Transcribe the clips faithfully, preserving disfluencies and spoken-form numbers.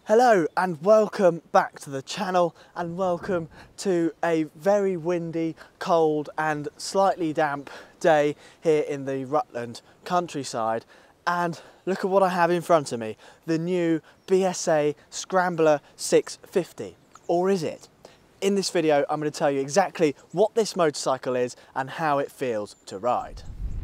Hello and welcome back to the channel, and welcome to a very windy, cold and slightly damp day here in the Rutland countryside. And look at what I have in front of me, the new B S A Scrambler six fifty. Or is it? In this video I'm going to tell you exactly what this motorcycle is and how it feels to ride.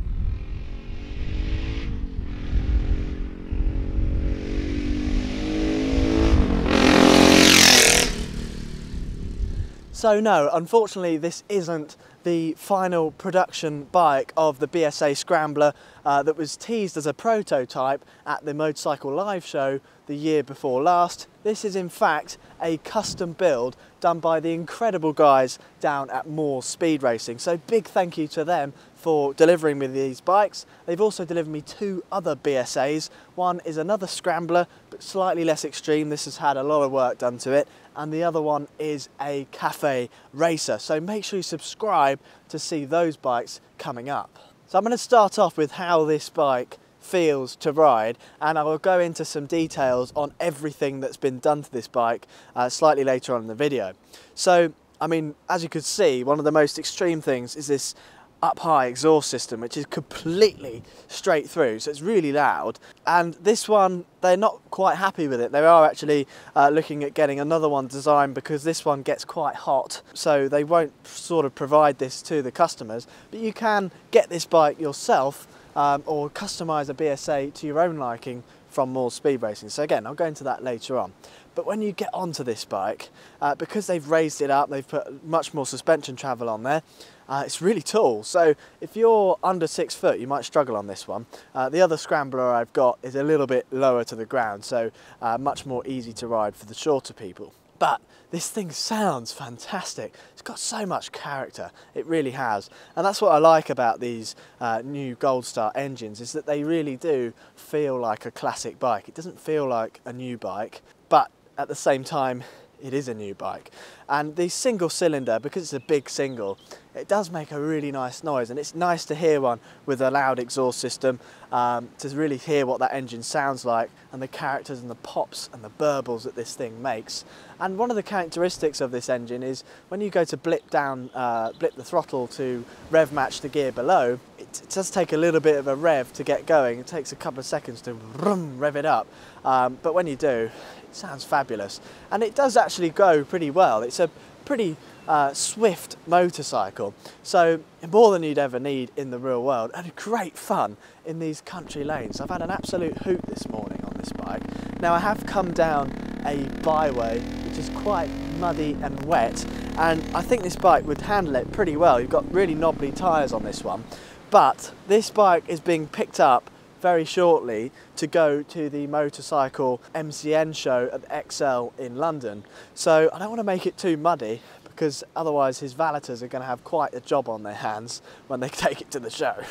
So no, unfortunately this isn't the final production bike of the B S A Scrambler uh, that was teased as a prototype at the Motorcycle Live show the year before last. This is in fact a custom build done by the incredible guys down at Moore Speed Racing. So big thank you to them for delivering me these bikes. They've also delivered me two other B S As. One is another Scrambler, but slightly less extreme. This has had a lot of work done to it. And the other one is a cafe racer. So make sure you subscribe to see those bikes coming up. So I'm going to start off with how this bike feels to ride, and I will go into some details on everything that's been done to this bike uh, slightly later on in the video. So, I mean, as you could see, one of the most extreme things is this up-high exhaust system, which is completely straight through, so it's really loud. And this one, they're not quite happy with it. They are actually uh, looking at getting another one designed, because this one gets quite hot, so they won't sort of provide this to the customers. But you can get this bike yourself um, or customise a B S A to your own liking from Moore Speed Racing. So again, I'll go into that later on. But when you get onto this bike, uh, because they've raised it up, they've put much more suspension travel on there, uh, it's really tall. So if you're under six foot, you might struggle on this one. Uh, the other Scrambler I've got is a little bit lower to the ground, so uh, much more easy to ride for the shorter people. But this thing sounds fantastic. It's got so much character, it really has. And that's what I like about these uh, new Gold Star engines, is that they really do feel like a classic bike. It doesn't feel like a new bike, but at the same time, it is a new bike. And the single cylinder, because it's a big single, it does make a really nice noise, and it's nice to hear one with a loud exhaust system, um, to really hear what that engine sounds like, and the characters and the pops and the burbles that this thing makes. And one of the characteristics of this engine is when you go to blip down, uh, blip the throttle to rev match the gear below, it, it does take a little bit of a rev to get going. It takes a couple of seconds to vroom, rev it up, um, but when you do, it sounds fabulous. And it does actually go pretty well. It's a pretty uh, swift motorcycle, so more than you'd ever need in the real world, and great fun in these country lanes. I've had an absolute hoot this morning on this bike. Now I have come down a byway which is quite muddy and wet, and I think this bike would handle it pretty well. You've got really knobbly tyres on this one, but this bike is being picked up very shortly to go to the motorcycle M C N show at the X L in London. So I don't want to make it too muddy, because otherwise his valeters are going to have quite a job on their hands when they take it to the show.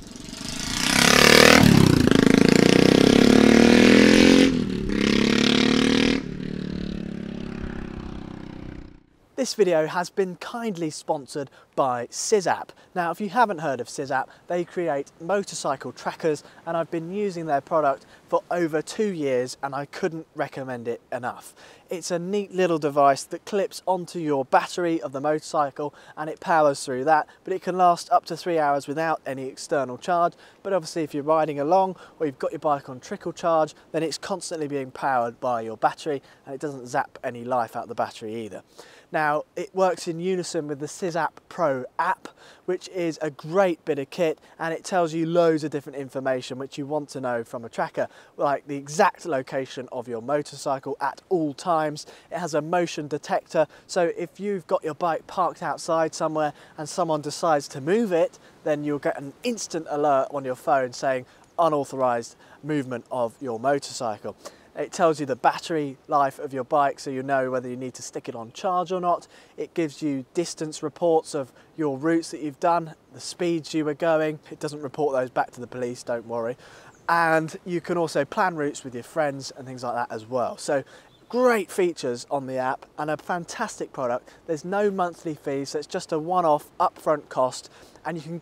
This video has been kindly sponsored by SysApp. Now, if you haven't heard of SysApp, they create motorcycle trackers, and I've been using their product for over two years and I couldn't recommend it enough. It's a neat little device that clips onto your battery of the motorcycle and it powers through that, but it can last up to three hours without any external charge. But obviously if you're riding along or you've got your bike on trickle charge, then it's constantly being powered by your battery, and it doesn't zap any life out of the battery either. Now, it works in unison with the SysApp Pro app, which is a great bit of kit, and it tells you loads of different information which you want to know from a tracker, like the exact location of your motorcycle at all times. It has a motion detector, so if you've got your bike parked outside somewhere and someone decides to move it, then you'll get an instant alert on your phone saying unauthorized movement of your motorcycle. It tells you the battery life of your bike, so you know whether you need to stick it on charge or not. It gives you distance reports of your routes that you've done, the speeds you were going. It doesn't report those back to the police, don't worry. And you can also plan routes with your friends and things like that as well. So great features on the app and a fantastic product. There's no monthly fee, so it's just a one-off upfront cost, and you can get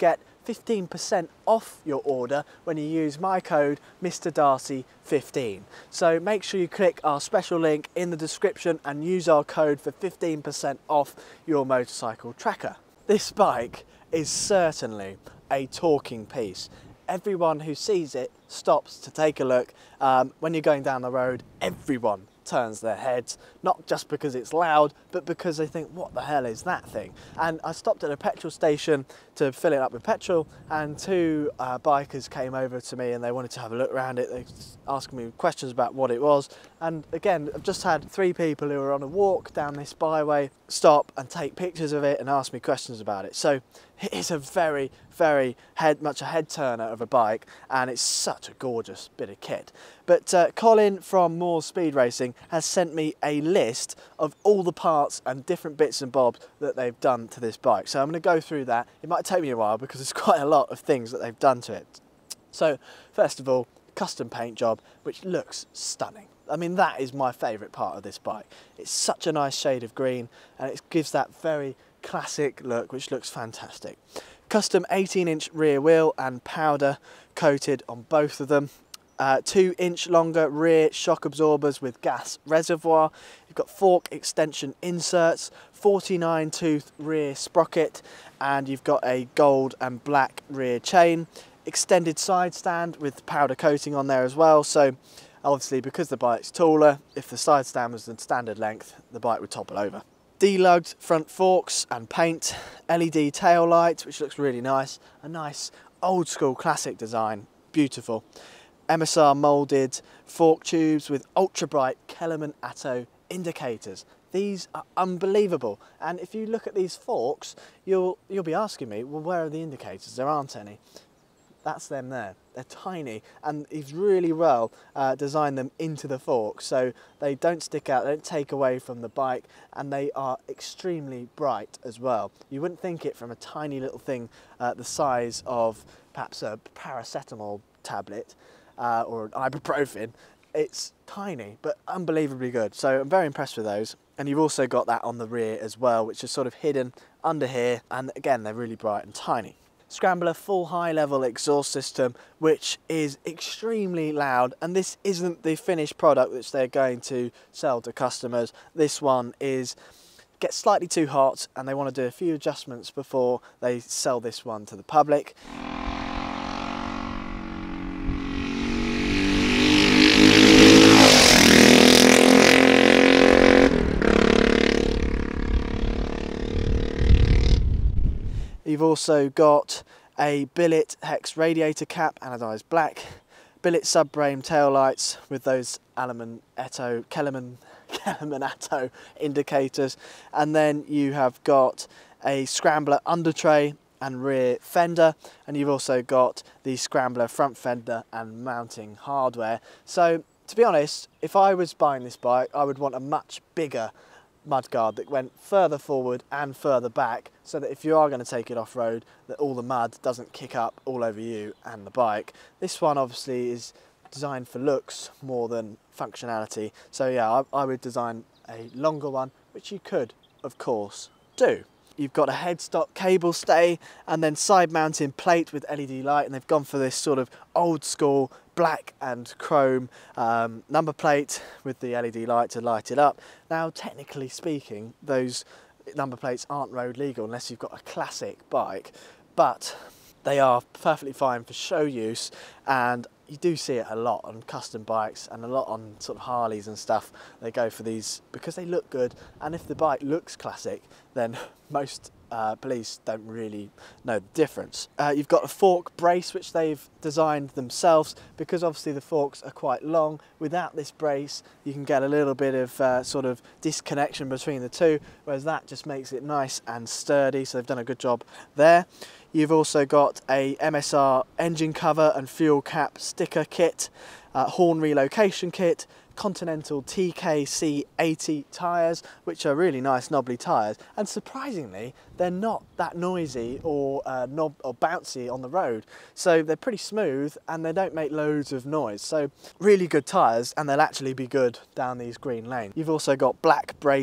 fifteen percent off your order when you use my code Mister Darcy fifteen. So make sure you click our special link in the description and use our code for fifteen percent off your motorcycle tracker. This bike is certainly a talking piece. Everyone who sees it stops to take a look. Um, when you're going down the road, everyone turns their heads, not just because it's loud, but because they think, what the hell is that thing? And I stopped at a petrol station to fill it up with petrol, and two uh, bikers came over to me and they wanted to have a look around it. They asked me questions about what it was. And again, I've just had three people who were on a walk down this byway stop and take pictures of it and ask me questions about it. So it is a very, very head, much a head turner of a bike, and it's such a gorgeous bit of kit. But uh, Colin from Moore's Speed Racing has sent me a list of all the parts and different bits and bobs that they've done to this bike. So I'm going to go through that. It might take me a while because there's quite a lot of things that they've done to it. So first of all, custom paint job, which looks stunning. I mean, that is my favourite part of this bike. It's such a nice shade of green and it gives that very classic look, which looks fantastic. Custom eighteen inch rear wheel and powder coated on both of them. Uh, two inch longer rear shock absorbers with gas reservoir. You've got fork extension inserts, forty-nine tooth rear sprocket, and you've got a gold and black rear chain. Extended side stand with powder coating on there as well. So obviously, because the bike's taller, if the side stand was the standard length, the bike would topple over. Delugged front forks and paint, L E D tail light, which looks really nice. A nice old school classic design, beautiful. M S R moulded fork tubes with ultra bright Kellerman Atto indicators. These are unbelievable. And if you look at these forks, you'll you'll be asking me, well, where are the indicators? There aren't any. That's them there. They're tiny, and he's really well uh, designed them into the fork so they don't stick out, they don't take away from the bike, and they are extremely bright as well. You wouldn't think it from a tiny little thing uh, the size of perhaps a paracetamol tablet uh, or an ibuprofen. It's tiny, but unbelievably good. So I'm very impressed with those. And you've also got that on the rear as well, which is sort of hidden under here, and again, they're really bright and tiny. Scrambler full high level exhaust system, which is extremely loud, and this isn't the finished product which they're going to sell to customers. This one is gets slightly too hot and they want to do a few adjustments before they sell this one to the public. You've also got a billet hex radiator cap, anodised black, billet sub-frame tail lights with those Kellerman Atto, Kellerman, Kellerman Atto indicators, and then you have got a Scrambler under tray and rear fender, and you've also got the Scrambler front fender and mounting hardware. So to be honest, if I was buying this bike, I would want a much bigger mudguard that went further forward and further back, so that if you are going to take it off-road, that all the mud doesn't kick up all over you and the bike. This one obviously is designed for looks more than functionality, so yeah, I, I would design a longer one, which you could of course do. You've got a headstock cable stay and then side mounting plate with L E D light, and they've gone for this sort of old school black and chrome um, number plate with the L E D light to light it up. Now, technically speaking, those number plates aren't road legal unless you've got a classic bike, but they are perfectly fine for show use, and you do see it a lot on custom bikes and a lot on sort of Harleys and stuff. They go for these because they look good, and if the bike looks classic, then most uh, police don't really know the difference. Uh, you've got a fork brace which they've designed themselves, because obviously the forks are quite long. Without this brace you can get a little bit of uh, sort of disconnection between the two, whereas that just makes it nice and sturdy, so they've done a good job there. You've also got a M S R engine cover and fuel cap sticker kit, uh, horn relocation kit, Continental T K C eighty tyres, which are really nice knobbly tyres, and surprisingly they're not that noisy or uh, knob or bouncy on the road, so they're pretty smooth and they don't make loads of noise. So really good tyres, and they'll actually be good down these green lanes. You've also got black braced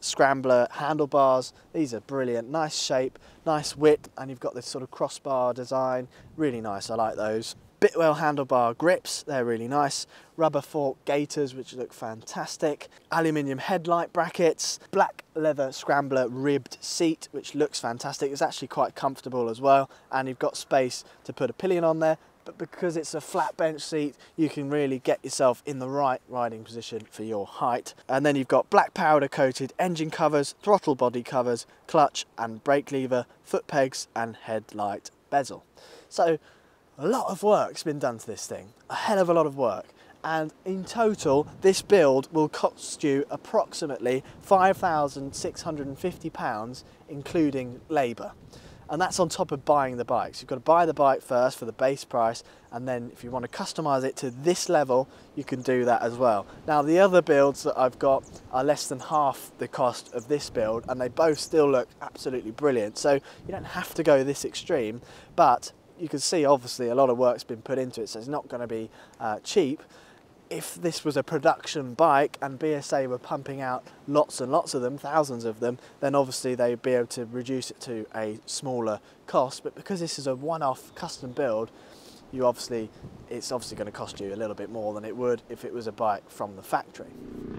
Scrambler handlebars. These are brilliant, nice shape, nice width, and you've got this sort of crossbar design, really nice, I like those. Bitwell handlebar grips, they're really nice. Rubber fork gaiters, which look fantastic. Aluminium headlight brackets. Black leather Scrambler ribbed seat, which looks fantastic. It's actually quite comfortable as well, and you've got space to put a pillion on there. But because it's a flat bench seat, you can really get yourself in the right riding position for your height. And then you've got black powder coated engine covers, throttle body covers, clutch and brake lever, foot pegs and headlight bezel. So a lot of work's been done to this thing, a hell of a lot of work. And in total, this build will cost you approximately five thousand six hundred and fifty pounds, including labour. And that's on top of buying the bikes. You've got to buy the bike first for the base price, and then if you want to customise it to this level, you can do that as well. Now, the other builds that I've got are less than half the cost of this build, and they both still look absolutely brilliant. So you don't have to go this extreme, but you can see obviously a lot of work's been put into it, so it's not going to be uh, cheap. If this was a production bike and B S A were pumping out lots and lots of them, thousands of them, then obviously they'd be able to reduce it to a smaller cost. But because this is a one-off custom build, you obviously, it's obviously going to cost you a little bit more than it would if it was a bike from the factory.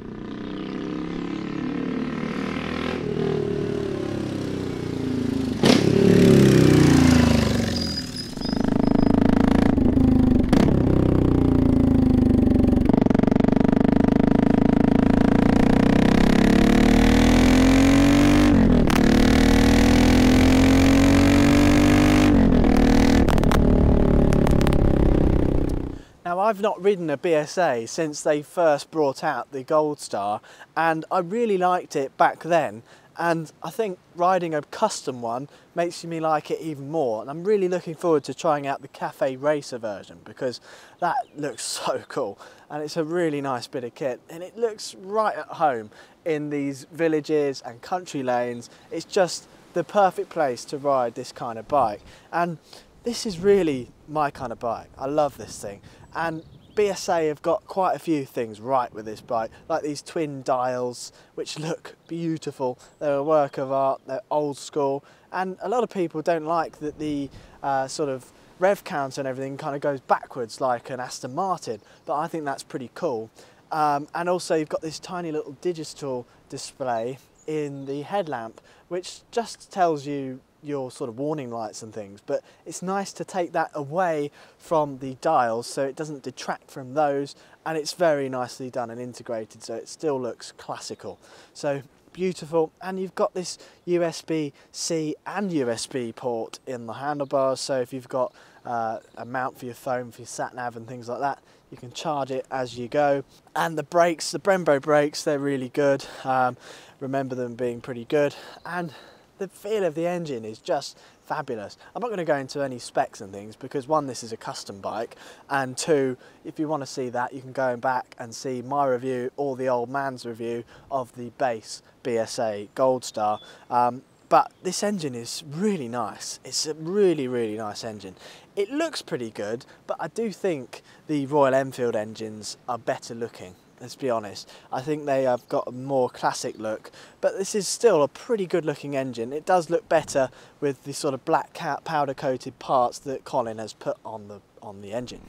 Now, I've not ridden a B S A since they first brought out the Gold Star, and I really liked it back then, and I think riding a custom one makes me like it even more. And I'm really looking forward to trying out the Cafe Racer version, because that looks so cool, and it's a really nice bit of kit, and it looks right at home in these villages and country lanes. It's just the perfect place to ride this kind of bike, and this is really my kind of bike. I love this thing. And B S A have got quite a few things right with this bike, like these twin dials, which look beautiful. They're a work of art, they're old school, and a lot of people don't like that the uh, sort of rev counter and everything kind of goes backwards like an Aston Martin, but I think that's pretty cool. Um, and also you've got this tiny little digital display in the headlamp, which just tells you your sort of warning lights and things, but it's nice to take that away from the dials so it doesn't detract from those, and it's very nicely done and integrated, so it still looks classical. So beautiful. And you've got this U S B C and U S B port in the handlebars, so if you've got uh, a mount for your phone, for your sat nav and things like that, you can charge it as you go. And the brakes, the Brembo brakes, they're really good. Um, remember them being pretty good, and the feel of the engine is just fabulous. I'm not going to go into any specs and things because one, this is a custom bike, and two, if you want to see that, you can go back and see my review or the old man's review of the base B S A Gold Star. Um, but this engine is really nice. It's a really, really nice engine. It looks pretty good, but I do think the Royal Enfield engines are better looking. Let's be honest. I think they have got a more classic look, but this is still a pretty good looking engine. It does look better with the sort of black powder coated parts that Colin has put on the on the engine.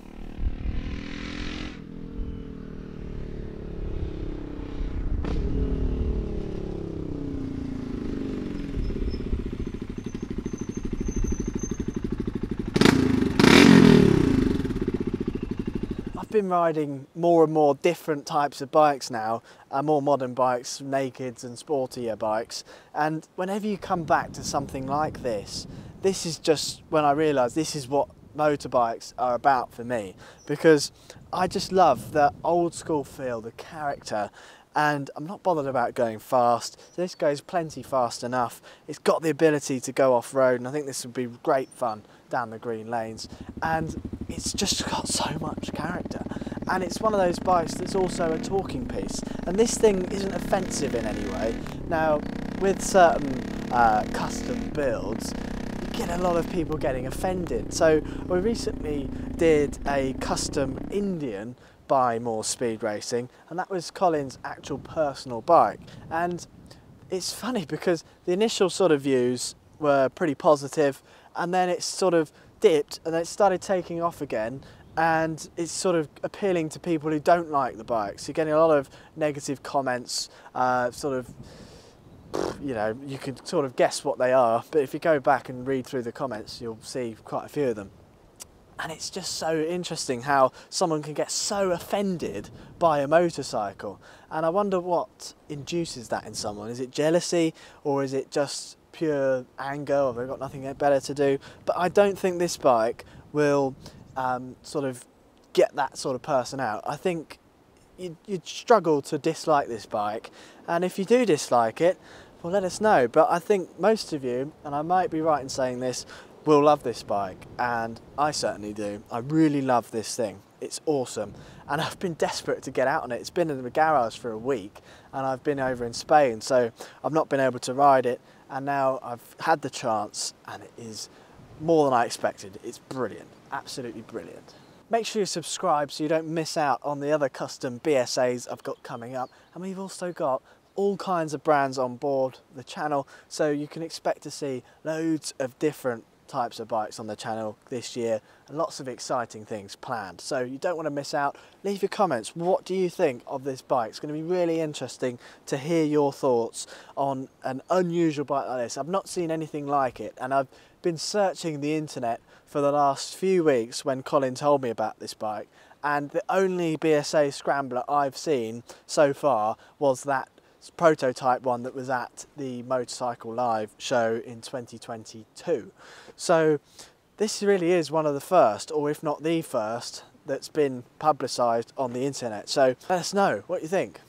I've been riding more and more different types of bikes now, uh, more modern bikes, nakeds and sportier bikes, and whenever you come back to something like this, this is just when I realise this is what motorbikes are about for me, because I just love the old school feel, the character, and I'm not bothered about going fast. This goes plenty fast enough. It's got the ability to go off-road, and I think this would be great fun down the green lanes, and it's just got so much character, and it's one of those bikes that's also a talking piece, and this thing isn't offensive in any way. Now, with certain uh, custom builds, you get a lot of people getting offended. So we recently did a custom Indian by More Speed Racing, and that was Colin's actual personal bike, and it's funny because the initial sort of views were pretty positive, and then it sort of dipped and then it started taking off again, and it's sort of appealing to people who don't like the bikes. You're getting a lot of negative comments, uh, sort of, you know, you could sort of guess what they are, but if you go back and read through the comments, you'll see quite a few of them. And it's just so interesting how someone can get so offended by a motorcycle. And I wonder what induces that in someone. Is it jealousy, or is it just pure anger, or they've got nothing better to do? But I don't think this bike will um, sort of get that sort of person out. I think you'd, you'd struggle to dislike this bike. And if you do dislike it, well, let us know. But I think most of you, and I might be right in saying this, will love this bike, and I certainly do. I really love this thing. It's awesome, and I've been desperate to get out on it. It's been in the garage for a week, and I've been over in Spain, so I've not been able to ride it, and now I've had the chance, and it is more than I expected. It's brilliant, absolutely brilliant. Make sure you subscribe so you don't miss out on the other custom B S As I've got coming up, and we've also got all kinds of brands on board the channel, so you can expect to see loads of different types of bikes on the channel this year, and lots of exciting things planned, so you don't want to miss out. Leave your comments. What do you think of this bike? It's going to be really interesting to hear your thoughts on an unusual bike like this. I've not seen anything like it, and I've been searching the internet for the last few weeks when Colin told me about this bike, and the only B S A Scrambler I've seen so far was that prototype one that was at the Motorcycle Live show in twenty twenty-two. So this really is one of the first, or if not the first, that's been publicised on the internet. So let us know what you think.